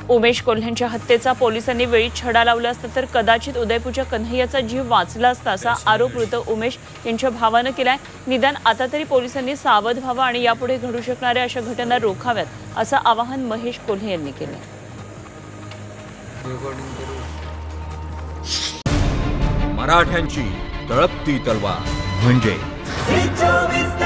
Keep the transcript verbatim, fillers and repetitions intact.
उमेश कोल्हेंच्या हत्येचा पोलिसांनी वेळी छडा लावला असता तर कदाचित उदयपूरच्या कन्हैयाचा जीव वाचला असता असा आरोप मृत उमेश यांच्या भावानं केलाय। निदान आता तरी पोलिसांनी सावध व्हावं आणि यापुढे घडू शकणाऱ्या अशा घटना रोखाव्यात असं आवाहन महेश कोल्हे यांनी केलं। मराठ्यांची तळपती तलवार म्हणजे